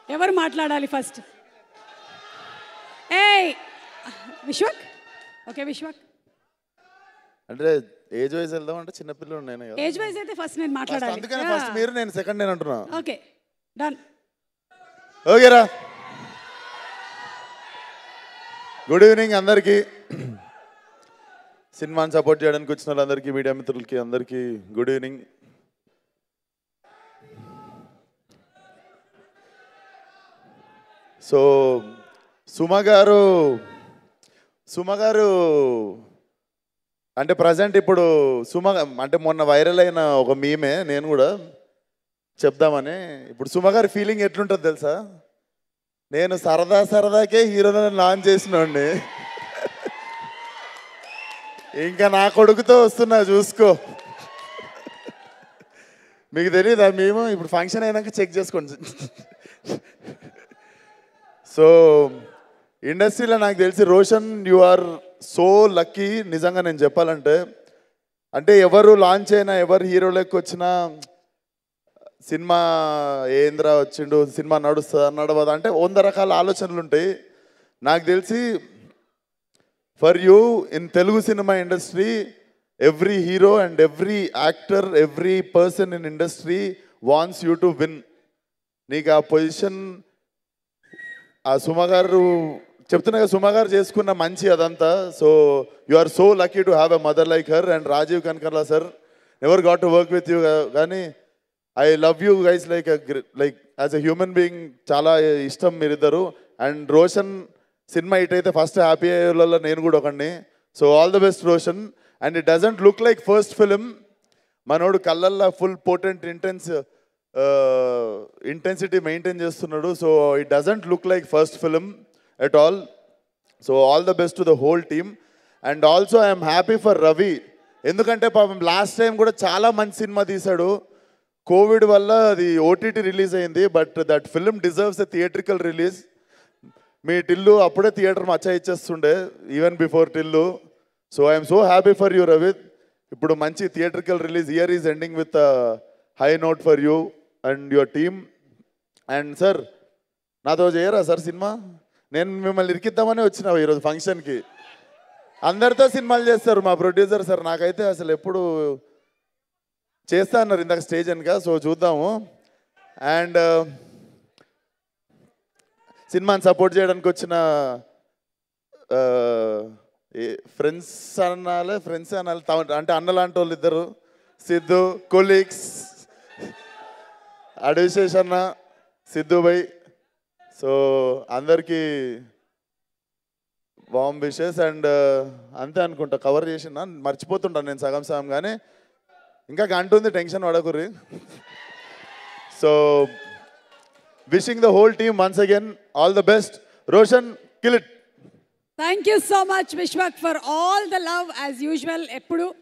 ఎవరు మాట్లాడాలి ఫస్ట్? ఏయ్ విశ్వక్. ఓకే విశ్వక్. అంటే ఏజ్ వైజ్ వెళ్దాం అంటే చిన్నపిల్లలు నేను కదా. ఏజ్ వైజ్ అయితే ఫస్ట్ నేను మాట్లాడాలి. అందుకని ఫస్ట్ మీరు, నేను సెకండ్ నేను అంటున్నా. Okay done. ఓకేరా. గుడ్ ఈవినింగ్ అందరికీ. సినిమాని సపోర్ట్ చేయడానికి వచ్చిన వాళ్ళందరికీ, మీడియా మిత్రులకి అందరికీ గుడ్ ఈవినింగ్. సో సుమ గారు అంటే ప్రజెంట్ ఇప్పుడు సుమ అంటే మొన్న వైరల్ అయిన ఒక మీమే, నేను కూడా చెప్దామని. ఇప్పుడు సుమ గారి ఫీలింగ్ ఎట్లుంటుంది తెలుసా? నేను సరదాకే హీరోని లాంచ్ చేసినోడిని, ఇంకా నా కొడుకుతో వస్తున్నా చూసుకో. మీకు తెలియదా? మేము ఇప్పుడు ఫంక్షన్ అయినాక చెక్ చేసుకోండి. సో ఇండస్ట్రీలో నాకు తెలిసి Roshan you are so lucky. నిజంగా నేను చెప్పాలంటే, అంటే ఎవరు లాంచ్ అయినా, ఎవరు హీరోలోకి వచ్చినా సినిమా ఏంద్రా వచ్చిండు, సినిమా నడుస్తుందా నడవదా అంటే 100 రకాల ఆలోచనలు ఉంటాయి. నాకు తెలిసి for you in Telugu cinema industry, every hero and every actor, every person in industry wants you to win. నీకు ఆ పొజిషన్ ఆ సుమ గారు చెప్తున్నా కదా, సుమ గారు చేసుకున్న మంచి అదంతా. So you are so lucky to have a mother like her. And Rajeev Kanakala sir, never got to work with you, కానీ I love you guys like as a human being. చాలా ఇష్టం మీరిద్దరు. అండ్ రోషన్ సినిమా హిట్ అయితే first happy అయ్యేలో నేను కూడా ఒకడిని. So all the best Roshan. And it doesn't look like first film. మనోడు కళ్ళల్లో ఫుల్ పోటెంట్ ఇంటెన్సిటీ మెయింటైన్ చేస్తున్నాడు. So it doesn't look like first film at all. So all the best to the whole team. And also I am happy for Ravi. ఎందుకంటే పాపం last time కూడా చాలా మంచి cinema తీశాడు. Covid వల్ల అది OTT release అయింది. But that film deserves a theatrical release. మీ టిల్లు అప్పుడే థియేటర్ మచ్చా ఇచ్చేస్తుండే, even before Tillu. So I'm so happy for you Ravi. ఇప్పుడు మంచి theatrical release. Year is ending with high note for you and your team. And sir నాతో చేయరా sir cinema? నేను మిమ్మల్ని ఇరికిద్దామని వచ్చిన ఈరోజు ఫంక్షన్కి. అందరితో సినిమాలు చేస్తారు మా ప్రొడ్యూసర్ సార్. నాకైతే అసలు ఎప్పుడు చేస్తా అన్నారు ఇందాక స్టేజ్ వెనుక. సో చూద్దాము. అండ్ సినిమాని సపోర్ట్ చేయడానికి వచ్చిన ఫ్రెండ్స్ అనాలి అంటే అన్నలాంటి వాళ్ళు ఇద్దరు, సిద్ధు కొలీగ్స్, అడివిశేష్ అన్న, సిద్ధు భాయ్. సో అందరికీ వామ్ విషెస్. అండ్ అంతే అనుకుంటా, కవర్ చేసిన మర్చిపోతుంటాను నేను సగం కానీ ఇంకా గంట ఉంది, టెన్షన్ పడకుర్రి. So wishing the whole team once again all the best. Roshan kill it. Thank you so much Vishwak for all the love as usual. ఎప్పుడు